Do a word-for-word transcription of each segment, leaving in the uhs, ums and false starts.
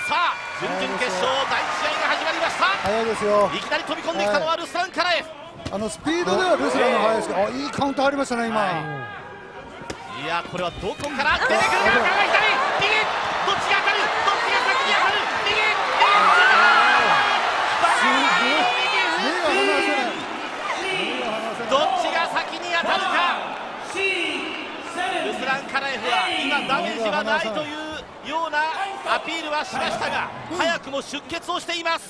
さあ準々決勝第一試合が始まりました。 早いですよ。 いきなり飛び込んできたのはルスラン・カラエフ。 あのスピードではルスランの速いですけど、あ、いいカウンターありましたね今。 はい、いやこれはどこから出てくるか。左右どっちが当たる、どっちが先に当たる、右右どっちが先に当たるか。ルスラン・カラエフは今ダメージはないというようなアピールはしましたが、早くも出血をしています。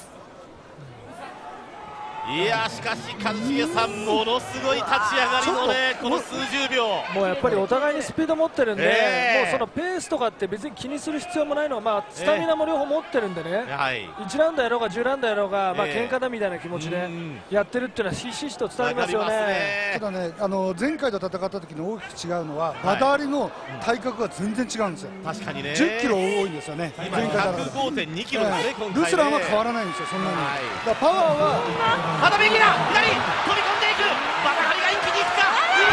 いやしかし一茂さん、ものすごい立ち上がりのねこの数十秒。 もうやっぱりお互いにスピード持ってるんで、 えー、 もうそのペースとかって別に気にする必要もないのは、まあ、スタミナも両方持ってるんでね、 えーはい、 いちラウンドやろうがじゅうラウンドやろうが、まあえー、 喧嘩だみたいな気持ちでやってるっていうのはひしひしと伝わりますよね。 ねただね、あの前回と戦った時に大きく違うのは、バダーリの体格が全然違うんですよ。 確かにね、 じゅっキロ多いんですよね。 今ひゃくごてんにキロですね、 はい、 今回ね。 ルスランは変わらないんですよ、そんなに。 はい、 だからパワーはまた右だ、左飛び込んでいく、バダハリが一気にいくか。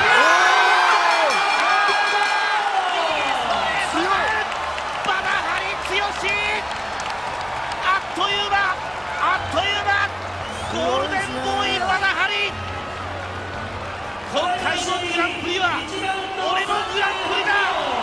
強いバダハリ強し、あっという間あっという間ゴールデンボーイバダハリ。今回のグランプリは俺のグランプリだ。